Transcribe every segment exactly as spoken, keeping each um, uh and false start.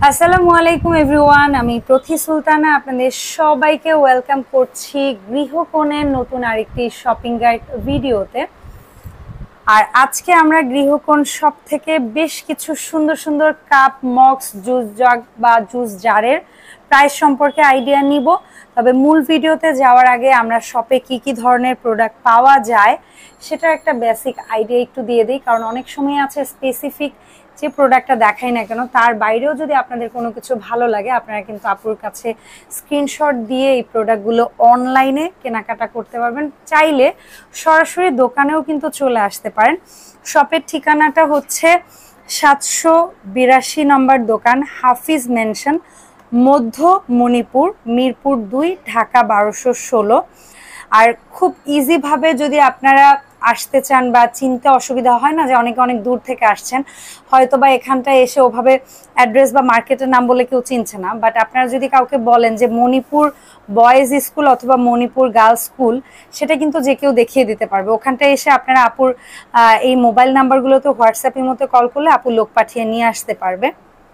আসসালামু আলাইকুম এভরিওয়ান, আমি প্রথি সুলতানা আপনাদের সবাইকে ওয়েলকাম করছি গৃহকোণের নতুন আরেকটি শপিং গাইড ভিডিওতে। আর আজকে আমরা গৃহকোণ শপ থেকে বেশ কিছু সুন্দর সুন্দর কাপ, মগস, জুস জাগ বা জুস জারের প্রাইস সম্পর্কে আইডিয়া নিব। তবে মূল ভিডিওতে যাওয়ার আগে আমরা শপে কি কি ধরনের প্রোডাক্ট পাওয়া যায় সেটার একটা বেসিক আইডিয়া একটু দিয়ে দিই, কারণ অনেক সময় আছে স্পেসিফিক যে প্রোডাক্টটা দেখাই না কেন তার বাইরেও যদি আপনাদের কোনো কিছু ভালো লাগে আপনারা কিন্তু আপুর কাছে স্ক্রিনশট দিয়ে এই প্রোডাক্টগুলো অনলাইনে কেনাকাটা করতে পারবেন। চাইলে সরাসরি দোকানেও কিন্তু চলে আসতে পারেন। শপের ঠিকানাটা হচ্ছে সাতশো বিরাশি নম্বর দোকান, হাফিজ মেনশন, মধ্য মণিপুর, মিরপুর দুই, ঢাকা বারোশো ষোলো। আর খুব ইজিভাবে যদি আপনারা আসতে চান বা চিনতে অসুবিধা হয় না, যে অনেকে অনেক দূর থেকে আসছেন, হয়তো বা এখানটায় এসে ওভাবে অ্যাড্রেস বা মার্কেটের নাম বলে কেউ চিনছে না, বাট আপনারা যদি কাউকে বলেন যে মণিপুর বয়েজ স্কুল অথবা মণিপুর গার্লস স্কুল, সেটা কিন্তু যে কেউ দেখিয়ে দিতে পারবে। ওখানটায় এসে আপনারা আপুর এই মোবাইল নাম্বারগুলোতে হোয়াটসঅ্যাপের মতো কল করলে আপু লোক পাঠিয়ে নিয়ে আসতে পারবে।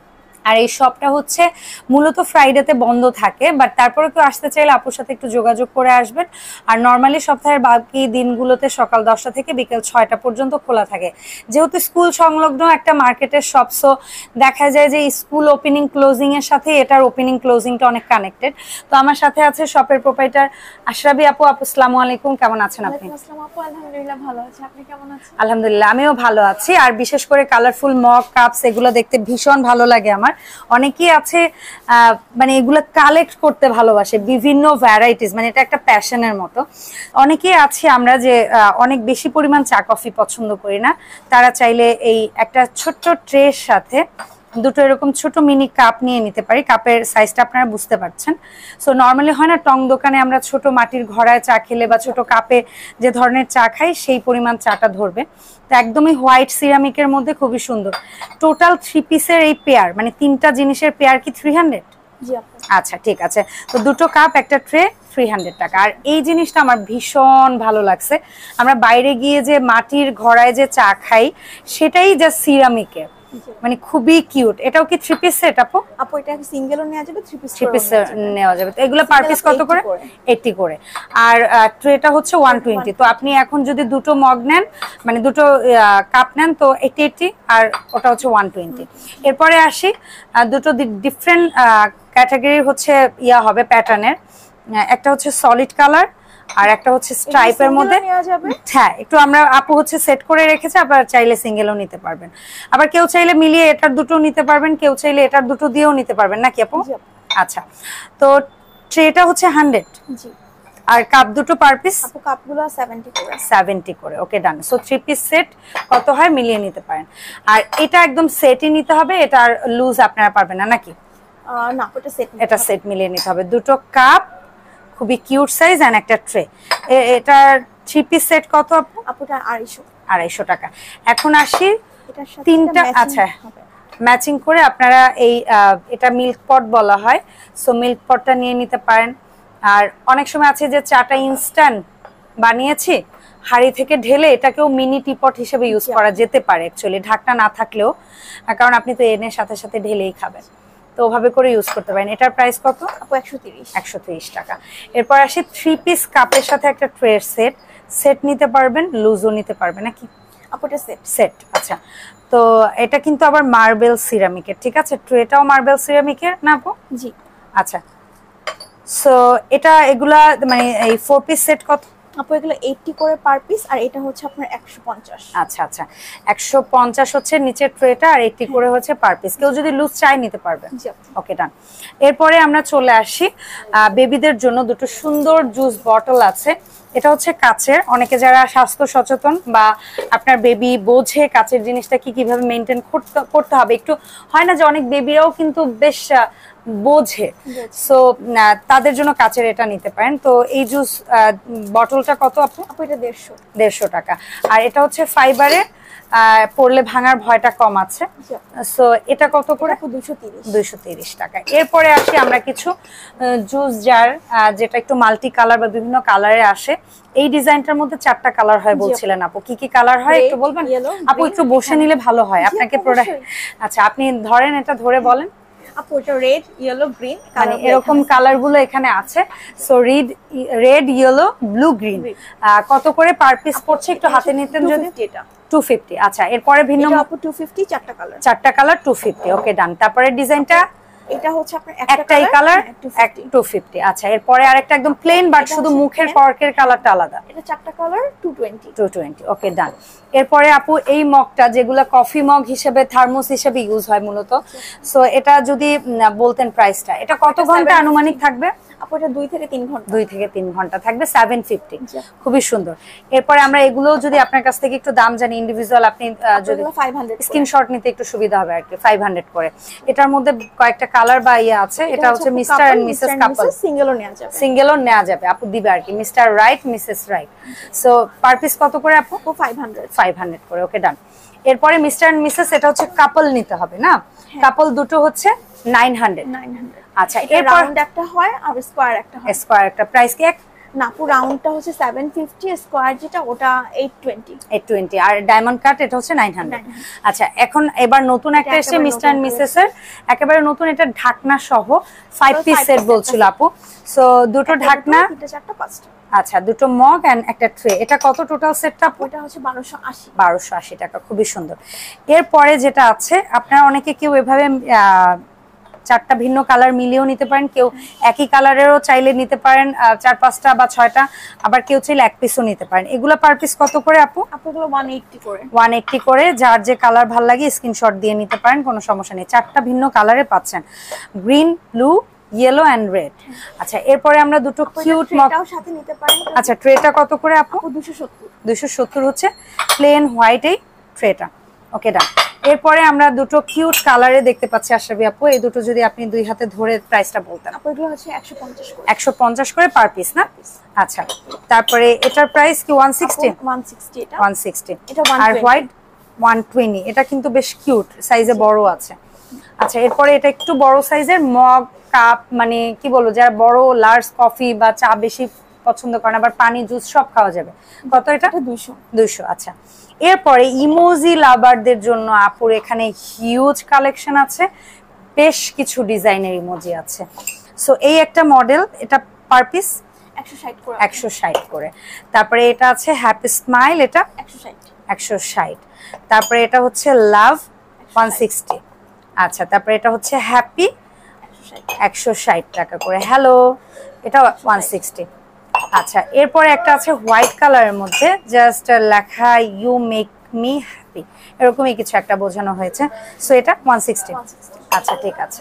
আর এই শপটা হচ্ছে মূলত ফ্রাইডেতে বন্ধ থাকে, বাট তারপরে কেউ আসতে চাইলে আপুর সাথে একটু যোগাযোগ করে আসবেন। আর নর্মালি সপ্তাহের বাকি দিনগুলোতে সকাল দশটা থেকে বিকেল ছয়টা পর্যন্ত খোলা থাকে। যেহেতু স্কুল সংলগ্ন একটা মার্কেটের শপ, সো দেখা যায় যে স্কুল ওপেনিং ক্লোজিং এর সাথে এটার ওপেনিং ক্লোজিংটা অনেক কানেক্টেড। তো আমার সাথে আছে শপের প্রোপাইটার আশরাবি আপু। আপু আসসালামু আলাইকুম, কেমন আছেন আপনি? আলহামদুলিল্লাহ ভালো আছি, আপনি কেমন আছেন? আলহামদুলিল্লাহ আমিও ভালো আছি। আর বিশেষ করে কালারফুল মগ, কাপস এগুলো দেখতে ভীষণ ভালো লাগে আমার। অনেকেই আছে মানে এগুলো কালেক্ট করতে ভালোবাসে, বিভিন্ন ভ্যারাইটিস, মানে এটা একটা প্যাশনের মতো। অনেকেই আছে আমরা যে অনেক বেশি পরিমাণ চা কফি পছন্দ করি না, তারা চাইলে এই একটা ছোট্ট ট্রের সাথে দুটো এরকম ছোট মিনি কাপ নিয়ে নিতে পারি। কাপের সাইজটা আপনারা বুঝতে পারছেন। সো নর্মালি হয় না টং দোকানে আমরা ছোট মাটির ঘড়ায় চা খেলে বা ছোট কাপে যে ধরনের চা খাই সেই পরিমাণ চাটা ধরবে। তো একদমই হোয়াইট সিরামিকের মধ্যে খুবই সুন্দর। টোটাল থ্রি পিসের এই পেয়ার, মানে তিনটা জিনিসের পেয়ার কি থ্রি হান্ড্রেড? আচ্ছা ঠিক আছে। তো দুটো কাপ একটা ট্রে থ্রি হান্ড্রেড টাকা। আর এই জিনিসটা আমার ভীষণ ভালো লাগছে। আমরা বাইরে গিয়ে যে মাটির ঘড়ায় যে চা খাই সেটাই জাস্ট সিরামিকের, মানে খুবই কিউট। এটাও কি থ্রি পিস সেট আপু? আপু এটা সিঙ্গেলও নেওয়া যাবে, থ্রি পিস থ্রি পিস নেওয়া যাবে। তো এগুলো পার পিস কত করে? আশি করে। আর ট্রেটা হচ্ছে একশো বিশ। তো আপনি এখন যদি দুটো মগ নেন, মানে দুটো কাপ নেন, তো আশি আশি, আর ওটা হচ্ছে একশো বিশ। এরপরে আসি দুটো ডিফারেন্ট ক্যাটাগরির হচ্ছে ইয়া হবে প্যাটার্নের। একটা হচ্ছে সলিড কালার আর একটা হচ্ছে স্ট্রাইপের মধ্যে। হ্যাঁ, একটু আমরা আপু হচ্ছে সেট করে রেখেছে, আবার চাইলে সিঙ্গেলও নিতে পারবেন। আবার কেউ চাইলে মিলিয়ে এটার দুটো নিতে পারবেন, কেউ চাইলে এটার দুটো দিয়েও নিতে পারবেন, নাকি আপু? আচ্ছা, তো ট্রেটা হচ্ছে হান্ড্রেড। জি। আর কাপ দুটো পার পিস? আপু কাপগুলো সত্তর করে। সত্তর করে, okay done. So three piece set কত হয় মিলিয়ে নিতে পারেন। আর এটা একদম সেটই নিতে হবে, এটা আর লুজ আপনারা পারবেন না, নাকি? না, ওটা সেট, এটা সেট মিলিয়ে নিতে হবে। দুটো কাপ, খুবই কিউট সাইজ, এন্ড একটা ট্রে। এটার থ্রি পিস সেট কত আপু? আপুটা আড়াইশো আড়াইশো টাকা। এখন আসি তিনটা, আচ্ছা ম্যাচিং করে আপনারা এই এটা মিল্ক পট বলা হয়, সো মিল্ক পটটা নিয়ে নিতে পারেন। আর অনেক সময় আছে যে চাটা ইনস্ট্যান্ট বানিয়েছি, হাঁড়ি থেকে ঢেলে এটাকেও মিনি টিপট হিসেবে ইউজ করা যেতে পারে অ্যাকচুয়ালি, ঢাকনা না থাকলেও, কারণ আপনি তো এনে সাথে সাথে ঢেলেই খাবেন, তো ওভাবে করে ইউজ করতে পারেন। এটার প্রাইস কত? আপু একশো তিরিশ। একশো তিরিশ টাকা। এরপর আসি থ্রি পিস কাপের সাথে একটা ট্রের সেট। সেট নিতে পারবেন, লুজও নিতে পারবেন, নাকি? আপুটা সেট। সেট, আচ্ছা। তো এটা কিন্তু আবার মার্বেল সিরামিকের, ঠিক আছে? ট্রেটাও মার্বেল সিরামিকের না আপু? জি। আচ্ছা, সো এটা এগুলা মানে এই ফোর পিস সেট কত আপু? এগুলো আশি করে পার পিস, আর এটা হচ্ছে আপনার একশো পঞ্চাশ। আচ্ছা আচ্ছা, একশো পঞ্চাশ হচ্ছে নিচের ট্রেটা, আর আশি করে হচ্ছে পার পিস। কেউ যদি লুজ চাই নিতে পারবেন। ওকে ডান। এরপরে আমরা চলে আসি বেবিদের জন্য দুটো সুন্দর জুস বটল আছে। এটা হচ্ছে কাচের। অনেকে যারা স্বাস্থ্য সচেতন বা আপনার বেবি বোঝে কাচের জিনিসটা কি কিভাবে মেনটেন করতে হবে, একটু হয় না যে অনেক বেবিরাও কিন্তু বেশ বোঝে, সো তাদের জন্য কাচের এটা নিতে পারেন। তো এই জুস বটলটা কত আপু? আপু এটা দেড়শো। দেড়শো টাকা। আর এটা হচ্ছে ফাইবারে, পড়লে ভাঙার ভয়টা কম আছে। সো এটা কত করে? দুইশো তিরিশ। দুইশো তিরিশ টাকা। এরপরে আসি আমরা কিছু জুস জার, যেটা একটু মাল্টি কালার বা বিভিন্ন কালারে আসে। এই ডিজাইনটার মধ্যে চারটা কালার হয় বলছিলেন আপু, কি কি কালার হয় একটু বলবেন? আপু একটু বসে নিলে ভালো হয় আপনাকে প্রোডাক্ট। আচ্ছা আপনি ধরেন, এটা ধরে বলেন। আপু এটা রেড ইয়েলো গ্রিন মানে এরকম কালার গুলো এখানে আছে। So red red yellow blue green কত করে পার পিস পড়ছে একটু হাতে নিতেন যদি? এটা টু ফিফটি। আচ্ছা এরপরে ভিন্ন আপু টু ফিফটি চারটা কালার চারটা colour two fifty. Okay done. তারপরে ডিজাইনটা এটা হচ্ছে আপনার একটাই কালার টু ফিফটি। আচ্ছা এরপরে আরেকটা একদম প্লেন বাট শুধু মুখের কর্কের কালারটা আলাদা, এটা চারটা colour two twenty. Two twenty. Okay done. এরপরে আপু এই মগটা যেগুলা কফি মগ হিসেবে থার্মোস হিসেবে ইউজ হয় মূলত, সো এটা যদি বলতেন প্রাইসটা, এটা কত ঘন্টা আনুমানিক থাকবে? আপু এটা দুই থেকে তিন ঘন্টা দুই থেকে তিন ঘন্টা থাকবে, সেভেন ফিফটি। খুবই সুন্দর। এরপরে আমরা এগুলো যদি আপনার কাছ থেকে একটু দাম জানি ইন্ডিভিজুয়াল, আপনি যদি স্ক্রিনশট নিতে একটু সুবিধা হবে আর কি, ফাইভ হান্ড্রেড করে। এটার মধ্যে কয়েকটা কালার বা ইয়ে আছে, এটা হচ্ছে মিস্টার এন্ড মিসেস কাপল, সিঙ্গেলও নেওয়া যাবে, সিঙ্গেলও নেওয়া যাবে আপু দিবে আর কি, mister right missus right. So per piece কত করে আপু? ফাইভ হান্ড্রেড ফাইভ হান্ড্রেড করে। Okay done. এরপরে মিস্টার এন্ড মিসেস এটা হচ্ছে কাপল নিতে হবে না, কাপল দুটো হচ্ছে নাইন হান্ড্রেড। আচ্ছা এর রাউন্ড একটা হয় আর স্কয়ার একটা হয়। স্কয়ার একটা প্রাইস কি এক? না পুরো রাউন্ডটা হচ্ছে সেভেন ফিফটি, স্কয়ার যেটা ওটা এইট টোয়েন্টি। এইট টোয়েন্টি আর ডায়মন্ড কাট এটা হচ্ছে নাইন হান্ড্রেড। আচ্ছা এখন এবার নতুন একটা এসেছে মিস্টার এন্ড মিসেস এর, একেবারে নতুন, এটা ঢাকনা সহ ফাইভ পিস সেট বলছিল আপু। সো দুটো ঢাকনা, দুটো চারটা পাঁচটা। আচ্ছা দুটো মগ এন্ড একটা ট্রে, এটা কত টোটাল সেটটা? ওটা হচ্ছে বারোশো আশি। বারোশো আশি টাকা। খুবই সুন্দর। এরপরে যেটা আছে আপনারা অনেকে কেউ এভাবে চারটা ভিন্ন কালার মিলিয়েও নিতে পারেন, কেউ একই কালারেরও চাইলে নিতে পারেন চার পাঁচটা বা ছয়টা, আবার কেউ চাইলে এক পিসও নিতে পারেন। এগুলো পার পিস কত করে আপু? আপুগুলো ওয়ান এইট্টি করে। ওয়ান এইট্টি করে। যার যে কালার ভালো লাগে স্ক্রিনশট দিয়ে নিতে পারেন, কোনো সমস্যা নেই। চারটা ভিন্ন কালারে পাচ্ছেন, green, blue, yellow and red. আচ্ছা এরপরে আমরা দুটো কিউট মগটাও সাথে নিতে পারেন। আচ্ছা ট্রেটা কত করে আপু? দুইশো সত্তর। দুইশো সত্তর হচ্ছে প্লেন হোয়াইট এই ট্রেটা। ওকে ডান। এরপরে আমরা দুটো কিউট কালারে দেখতে পাচ্ছি আশরাফি আপু, এই দুটো যদি আপনি দুই হাতে ধরে প্রাইসটা বলতেন। আপু এগুলো হচ্ছে একশো পঞ্চাশ করে। একশো পঞ্চাশ করে পার পিস না? আচ্ছা তারপরে এটার প্রাইস কি ওয়ান সিক্সটি? ওয়ান সিক্সটি এটা। One sixty. এটা আর হোয়াইট ওয়ান টোয়েন্টি। এটা কিন্তু বেশ কিউট, সাইজে বড় আছে। আচ্ছা এরপরে এটা একটু বড় সাইজের মগ কাপ, মানে কি বলবো যারা বড় লার্জ কফি বা চা বেশি পছন্দ করেন, আবার পানি জুস সব খাওয়া যাবে। কত এটা? দুইশো। দুইশো। আচ্ছা এরপরে ইমোজি লাভারদের জন্য আপুর এখানে হিউজ কালেকশন আছে, বেশ কিছু ডিজাইনের ইমোজি আছে। সো এই একটা মডেল, এটা পার পিস একশো ষাট করে। একশো ষাট করে। তারপরে এটা আছে হ্যাপি স্মাইল, এটা একশো ষাট। একশো ষাট। তারপরে এটা হচ্ছে লাভ ওয়ান সিক্সটি। আচ্ছা তারপরে এটা হচ্ছে হ্যাপি একশো ষাট টাকা করে। হ্যালো এটা ওয়ান সিক্সটি। আচ্ছা এরপরে একটা আছে হোয়াইট কালারের মধ্যে জাস্ট লেখা ইউ মেক মি হ্যাপি, এরকমই কিছু একটা বোঝানো হয়েছে। সো এটা ওয়ান সিক্সটি। আচ্ছা ঠিক আছে।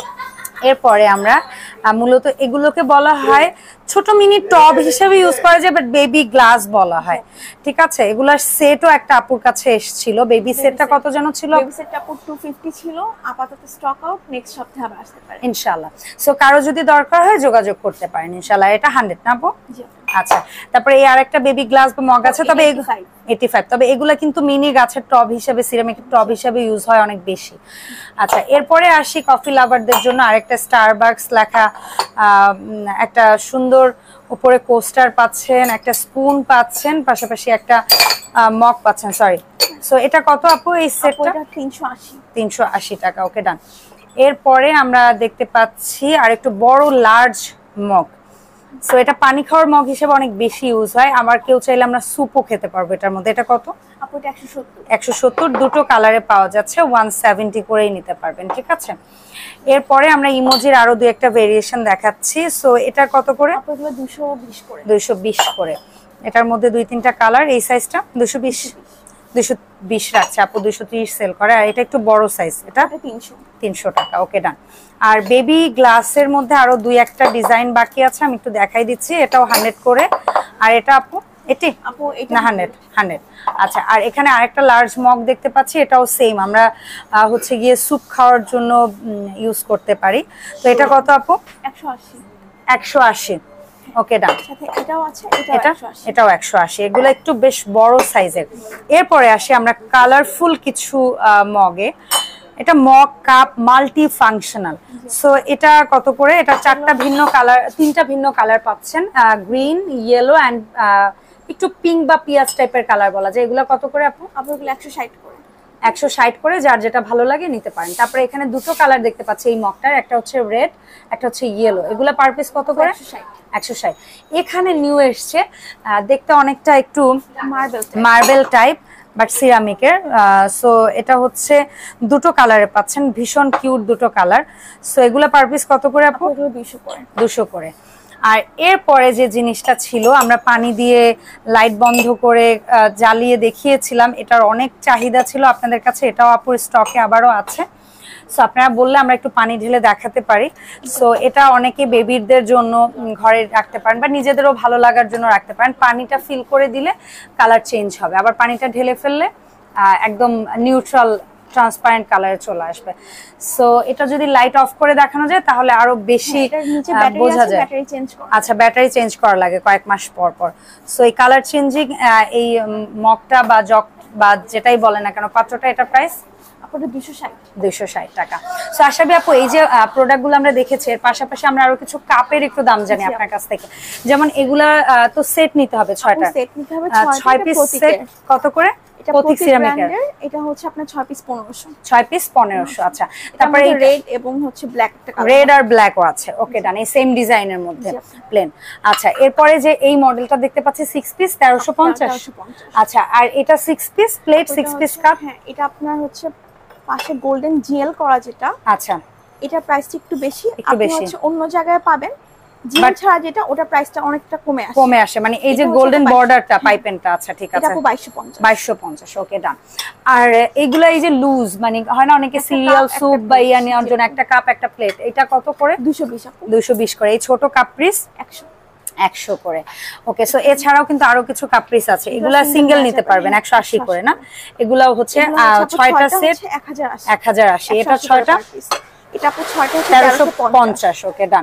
এরপরে আমরা মূলত এগুলোকে বলা হয় ছোট মিনি টব হিসেবে ইউজ করা যায়, বাট বেবি গ্লাস বলা হয়। ঠিক আছে, এগুলার সেটও একটা আপুর কাছে এসেছিল। বেবি সেটটা কত যেন ছিল? বেবি সেটটা আপুর টু ফিফটি ছিল, আপাতত স্টক আউট, নেক্সট সপ্তাহে আবার আসতে পারে ইনশাআল্লাহ। সো কারো যদি দরকার হয় যোগাযোগ করতে পারেন ইনশাআল্লাহ। এটা হান্ড্রেড না আপু? জি। আচ্ছা তারপরে এই আরেকটা বেবি গ্লাস বা মগ আছে, তবে এইটি ফাইভ, তবে এগুলা কিন্তু মিনি গাছের টব হিসেবে, সিরামিক টব হিসেবে ইউজ হয় অনেক বেশি। আচ্ছা এরপরে আসি কফি লাভারদের জন্য আরেকটা স্টারবাকস লেখা একটা সুন্দর উপরে কোস্টার পাচ্ছেন, একটা স্পুন পাচ্ছেন, পাশাপাশি একটা মগ পাচ্ছেন। সরি, সো এটা কত আপু এই সেটটা? তিনশো আশি। তিনশো আশি টাকা। ওকে ডান। এরপরে আমরা দেখতে পাচ্ছি আর একটু বড় লার্জ মগ। সো এটা পানি খাওয়ার মগ হিসেবে অনেক বেশি ইউজ হয়, আবার কেউ চাইলে আমরা স্যুপও খেতে পারবো এটার মধ্যে। এটা কত? আপু এটা একশো সত্তর। একশো সত্তর, দুটো কালারে পাওয়া যাচ্ছে, ওয়ান সেভেন্টি করেই নিতে পারবেন। ঠিক আছে, এরপরে আমরা ইমোজির আরো দুই একটা ভেরিয়েশন দেখাচ্ছি। সো এটা কত করে? আপু এগুলো দুইশো বিশ করে। দুইশো বিশ করে। এটার মধ্যে দুই তিনটা কালার, এই সাইজটা দুইশো বিশ দুইশো বিশ রাখছে আপু, দুইশো ত্রিশ সেল করে। আর এটা একটু বড় সাইজ, এটা তিনশো তিনশো টাকা। ওকে ডান। আর বেবি গ্লাসের মধ্যে আরো দুই একটা ডিজাইন বাকি আছে, আমি একটু দেখাই দিচ্ছি। এটাও হান্ড্রেড করে। আর এটা আপু এটি আপু এটা না হান্ড্রেড হান্ড্রেড। আচ্ছা আর এখানে আরেকটা লার্জ মগ দেখতে পাচ্ছি, এটাও সেম, আমরা হচ্ছে গিয়ে স্যুপ খাওয়ার জন্য ইউজ করতে পারি। তো এটা কত আপু? একশো আশি। একশো আশি। ওকে ডান। এটাও আছে, এটা এটাও একশো আশি। এগুলো একটু বেশ বড় সাইজের। এরপরে আসি আমরা কালারফুল কিছু মগে। এটা mug cup multi functional. So এটা কত করে? এটা চারটা ভিন্ন কালার, তিনটা ভিন্ন কালার পাচ্ছেন, গ্রিন, ইয়েলো অ্যান্ড একটু পিঙ্ক বা পিয়াজ টাইপের কালার বলা যায়। এগুলো কত করে আপু? আপু এগুলো একশো ষাট করে। একশো ষাট করে, যার যেটা ভালো লাগে নিতে পারেন। তারপরে এখানে দুটো কালার দেখতে পাচ্ছি এই মগটার, একটা হচ্ছে রেড, একটা হচ্ছে ইয়েলো। এগুলা পার পিস কত করে? একশো ষাট। এখানে নিউ এসছে, দেখতে অনেকটা একটু মার্বেল মার্বেল টাইপ বাট সিরামিকের। সো এটা হচ্ছে দুটো কালারে পাচ্ছেন, ভীষণ কিউট দুটো কালার। সো এগুলা পার পিস কত করে আপু? দুশো করে। দুশো করে। আর এরপরে যে জিনিসটা ছিল, আমরা পানি দিয়ে লাইট বন্ধ করে জ্বালিয়ে দেখিয়েছিলাম, এটার অনেক চাহিদা ছিল আপনাদের কাছে, এটাও আপুর স্টকে আবারও আছে। সো আপনারা বললে আমরা একটু পানি ঢেলে দেখাতে পারি। সো এটা অনেকে বেবিদের জন্য ঘরে রাখতে পারেন বা নিজেদেরও ভালো লাগার জন্য রাখতে পারেন। পানিটা ফিল করে দিলে কালার চেঞ্জ হবে, আবার পানিটা ঢেলে ফেললে একদম নিউট্রাল ট্রান্সপারেন্ট কালারে চলে আসবে। সো এটা যদি লাইট অফ করে দেখানো যায় তাহলে আরো বেশি বোঝা যায়। আচ্ছা, ব্যাটারি চেঞ্জ করা লাগে কয়েক মাস পর পর। সো এই কালার চেঞ্জিং এই মগটা বা জগ বা যেটাই বলে না কেন পাত্রটা, এটা প্রাইস দুইশো ষাট টাকা। সো আশাবি আপু, এই যে প্রোডাক্টগুলো আমরা দেখেছি, এর পাশাপাশি আমরা আরো কিছু কাপের একটু দাম জানি আপনার কাছ থেকে। যেমন এগুলা তো সেট নিতে হবে ছয়টা, ছয় পিস সেট কত করে? প্রতি সিরামিকের এটা হচ্ছে আপনার ছয় পিস পনেরোশো। ছয় পিস পনেরোশো। আচ্ছা, তারপরে রেড এবং হচ্ছে ব্ল্যাক একটা কালার, রেড আর ব্ল্যাকও আছে। ওকে ডান, এই সেম ডিজাইনের মধ্যে প্লেন। আচ্ছা, এরপরে যে এই মডেলটা দেখতে পাচ্ছি সিক্স পিস তেরোশো পঞ্চাশ। আচ্ছা, আর এটা six piece plate, six piece cup. হ্যাঁ, এটা আপনার হচ্ছে পাশে গোল্ডেন জিএল করা যেটা। আচ্ছা, এটা প্রাইসটা একটু বেশি, আপনি হচ্ছে অন্য জায়গায় পাবেন জিএল ছাড়া যেটা, ওটা প্রাইসটা অনেকটা কমে আসে। কমে আসে মানে এই যে গোল্ডেন বর্ডারটা পাইপেনটা। আচ্ছা ঠিক আছে, এটা আপু বাইশশো পঞ্চাশ। বাইশশো পঞ্চাশ। ওকে ডান। আর এগুলা এই যে লুজ মানে হয় না অনেকে সিরিয়াল স্যুপ বা ইয়া নেওয়ার জন্য একটা কাপ একটা প্লেট, এটা কত করে? দুইশো বিশ আপু। দুইশো বিশ করে। এই ছোট কাপ পিস একশো একশো করে। ওকে, সো এছাড়াও কিন্তু আরো কিছু কাপ পিস আছে, এগুলা সিঙ্গেল নিতে পারবেন একশো আশি করে না? এগুলাও হচ্ছে ছয়টা সেট এক হাজার আশি। এটা ছয়টা, এটা আপু ছয়টা তেরোশো পঞ্চাশ। ওকে ডান।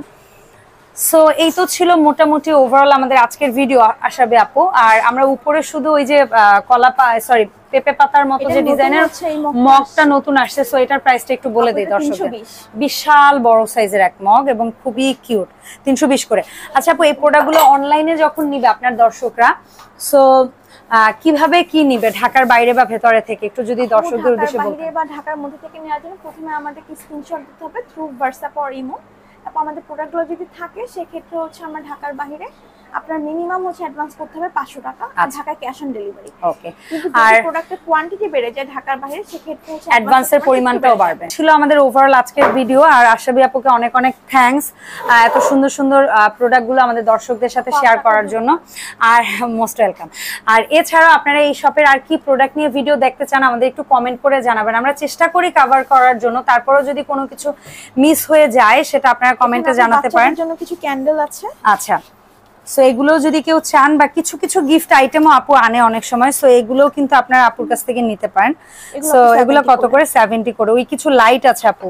সো এই তো ছিল মোটামুটি ওভারঅল আমাদের আজকের ভিডিও আশাবে আপু। আর আমরা উপরে শুধু ওই যে কলা সরি পেঁপে পাতার মতো যে ডিজাইনের মগটা নতুন আসছে, সো এটার প্রাইসটা একটু বলে দিই দর্শকদের। বিশাল বড় সাইজের এক মগ এবং খুবই কিউট, তিনশো বিশ করে। আচ্ছা আপু, এই প্রোডাক্টগুলো অনলাইনে যখন নিবে আপনার দর্শকরা, সো কিভাবে কি নিবে, ঢাকার বাইরে বা ভেতরে থেকে, একটু যদি দর্শকদের উদ্দেশ্যে বলতেন। বাইরে বা ঢাকার মধ্যে থেকে নেওয়ার জন্য প্রথমে আমাদেরকে স্ক্রিনশট দিতে হবে থ্রু হোয়াটসঅ্যাপ অর ইমো। তারপর আমাদের প্রোডাক্টগুলো যদি থাকে সেক্ষেত্রে হচ্ছে আমরা ঢাকার বাইরে আপনার মিনিমাম হচ্ছে অ্যাডভান্স করতে হবে পাঁচশো টাকা, আর ঢাকায় ক্যাশ অন ডেলিভারি। ওকে, আর প্রোডাক্টের কোয়ান্টিটি বেড়ে যায় ঢাকার বাইরে সেক্ষেত্রে হচ্ছে অ্যাডভান্সের পরিমাণটাও বাড়বে। ছিল আমাদের ওভারঅল আজকের ভিডিও। আর আশাবি আপুকে অনেক অনেক থ্যাঙ্কস এত সুন্দর সুন্দর প্রোডাক্টগুলো আমাদের দর্শকদের সাথে শেয়ার করার জন্য। আর মোস্ট ওয়েলকাম। আর এছাড়াও আপনারা এই শপের আর কি প্রোডাক্ট নিয়ে ভিডিও দেখতে চান আমাদের একটু কমেন্ট করে জানাবেন, আমরা চেষ্টা করি কভার করার জন্য। তারপরেও যদি কোনো কিছু মিস হয়ে যায় সেটা আপনারা কমেন্টে জানাতে পারেন। জন্য কিছু ক্যান্ডেল আছে। আচ্ছা, সো এগুলো যদি কেউ চান বা কিছু কিছু গিফট আইটেমও আপু আনে অনেক সময়, সো এগুলোও কিন্তু আপনারা আপুর কাছ থেকে নিতে পারেন। সো এগুলো কত করে? সত্তর করে। ওই কিছু লাইট আছে আপু,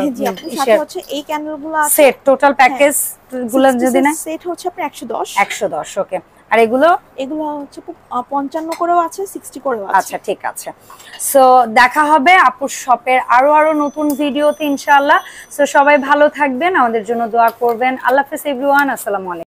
হচ্ছে এই ক্যান্ডেলগুলো আছে সেট টোটাল প্যাকেজ গুলো যদি না সেট হচ্ছে আপনার একশো দশ। একশো দশ। ওকে, আর এগুলো এগুলো হচ্ছে পঞ্চান্ন করেও আছে, ষাট করেও আছে। আচ্ছা ঠিক আছে। সো দেখা হবে আপুর শপের আরো আরো নতুন ভিডিওতে ইনশাআল্লাহ। সো সবাই ভালো থাকবেন, আমাদের জন্য দোয়া করবেন। আল্লাহ হাফেজ এভরিওয়ান, আসসালামু আলাইকুম।